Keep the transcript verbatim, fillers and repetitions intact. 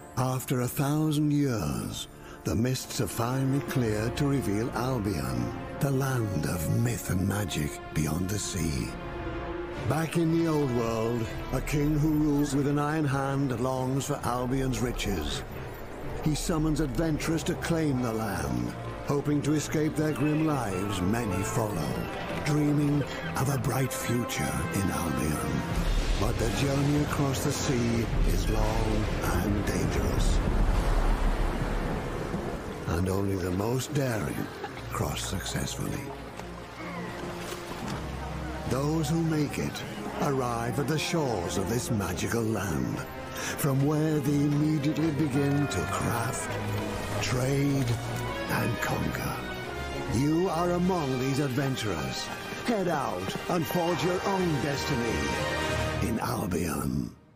After a thousand years, the mists have finally cleared to reveal Albion, the land of myth and magic beyond the sea. Back in the old world, a king who rules with an iron hand longs for Albion's riches. He summons adventurers to claim the land. Hoping to escape their grim lives, many follow, dreaming of a bright future in Albion. But the journey across the sea is long and dangerous. And only the most daring cross successfully. Those who make it arrive at the shores of this magical land, from where they immediately begin to craft, trade, and conquer. You are among these adventurers. Head out and forge your own destiny in Albion.